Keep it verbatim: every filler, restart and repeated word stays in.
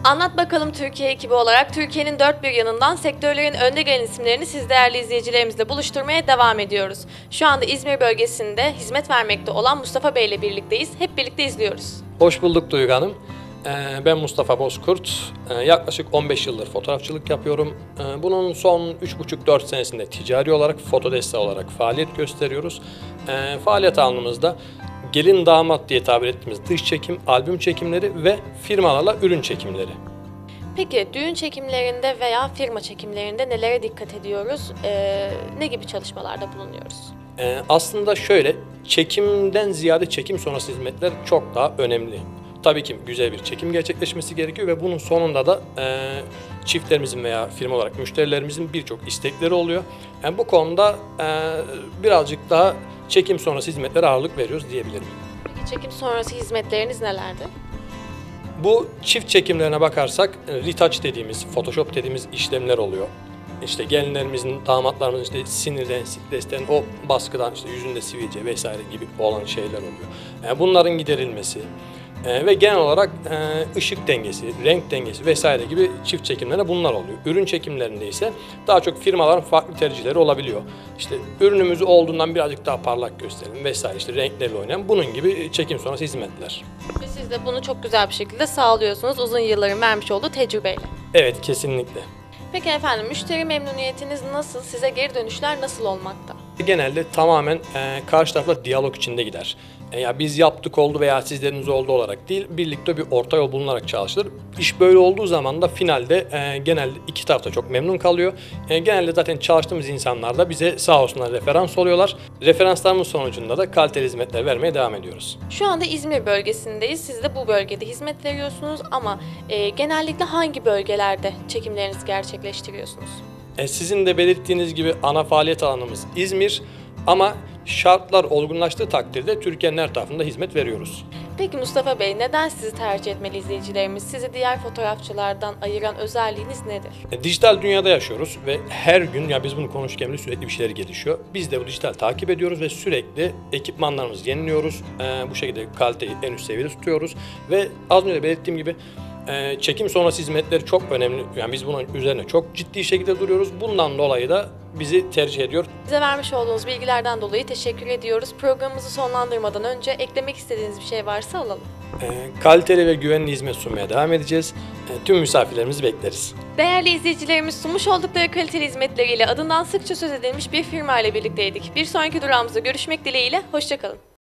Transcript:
Anlat Bakalım Türkiye ekibi olarak Türkiye'nin dört bir yanından sektörlerin önde gelen isimlerini siz değerli izleyicilerimizle buluşturmaya devam ediyoruz. Şu anda İzmir bölgesinde hizmet vermekte olan Mustafa Bey ile birlikteyiz. Hep birlikte izliyoruz. Hoş bulduk Duygu Hanım. Ben Mustafa Bozkurt. Yaklaşık on beş yıldır fotoğrafçılık yapıyorum. Bunun son üç buçuk dört senesinde ticari olarak, Fotodesta olarak faaliyet gösteriyoruz. Faaliyet alanımızda gelin damat diye tabir ettiğimiz dış çekim, albüm çekimleri ve firmalarla ürün çekimleri. Peki düğün çekimlerinde veya firma çekimlerinde nelere dikkat ediyoruz? Ee, ne gibi çalışmalarda bulunuyoruz? Ee, aslında şöyle, çekimden ziyade çekim sonrası hizmetler çok daha önemli. Tabii ki güzel bir çekim gerçekleşmesi gerekiyor ve bunun sonunda da e, çiftlerimizin veya firma olarak müşterilerimizin birçok istekleri oluyor. Yani bu konuda e, birazcık daha çekim sonrası hizmetlere ağırlık veriyoruz diyebilirim. Peki çekim sonrası hizmetleriniz nelerdi? Bu çift çekimlerine bakarsak retouch dediğimiz, Photoshop dediğimiz işlemler oluyor. İşte gelinlerimizin, damatlarımızın işte sinirden, stresten, o baskıdan işte yüzünde sivilce vesaire gibi olan şeyler oluyor. Yani bunların giderilmesi e, ve genel olarak e, ışık dengesi, renk dengesi vesaire gibi çift çekimlere bunlar oluyor. Ürün çekimlerinde ise daha çok firmaların farklı tercihleri olabiliyor. İşte ürünümüzü olduğundan birazcık daha parlak gösterelim vesaire, işte renklerle oynayan bunun gibi çekim sonrası hizmetler. Ve siz de bunu çok güzel bir şekilde sağlıyorsunuz uzun yılların vermiş olduğu tecrübeyle. Evet, kesinlikle. Peki efendim, müşteri memnuniyetiniz nasıl? Size geri dönüşler nasıl olmakta? Genelde tamamen e, karşı tarafla diyalog içinde gider. E, ya biz yaptık oldu veya sizleriniz oldu olarak değil, birlikte bir orta yol bulunarak çalışılır. İş böyle olduğu zaman da finalde e, genelde iki taraf da çok memnun kalıyor. E, genelde zaten çalıştığımız insanlar da bize sağ olsunlar referans oluyorlar. Referanslarımız sonucunda da kaliteli hizmetler vermeye devam ediyoruz. Şu anda İzmir bölgesindeyiz. Siz de bu bölgede hizmet veriyorsunuz ama e, genellikle hangi bölgelerde çekimlerinizi gerçekleştiriyorsunuz? E, sizin de belirttiğiniz gibi ana faaliyet alanımız İzmir ama şartlar olgunlaştığı takdirde Türkiye'nin her tarafında hizmet veriyoruz. Peki Mustafa Bey, neden sizi tercih etmeli izleyicilerimiz? Sizi diğer fotoğrafçılardan ayıran özelliğiniz nedir? E, dijital dünyada yaşıyoruz ve her gün, ya biz bunu konuşurken bile sürekli bir şeyler gelişiyor. Biz de bu dijital takip ediyoruz ve sürekli ekipmanlarımızı yeniliyoruz. E, bu şekilde kaliteyi en üst seviyede tutuyoruz ve az önce belirttiğim gibi e, çekim sonrası hizmetleri çok önemli. Yani biz bunun üzerine çok ciddi şekilde duruyoruz. Bundan dolayı da bizi tercih ediyor. Bize vermiş olduğunuz bilgilerden dolayı teşekkür ediyoruz. Programımızı sonlandırmadan önce eklemek istediğiniz bir şey varsa alalım. E, kaliteli ve güvenli hizmet sunmaya devam edeceğiz. E, tüm misafirlerimizi bekleriz. Değerli izleyicilerimiz, sunmuş oldukları kaliteli hizmetleriyle adından sıkça söz edilmiş bir firma ile birlikteydik. Bir sonraki durağımızda görüşmek dileğiyle, hoşça kalın.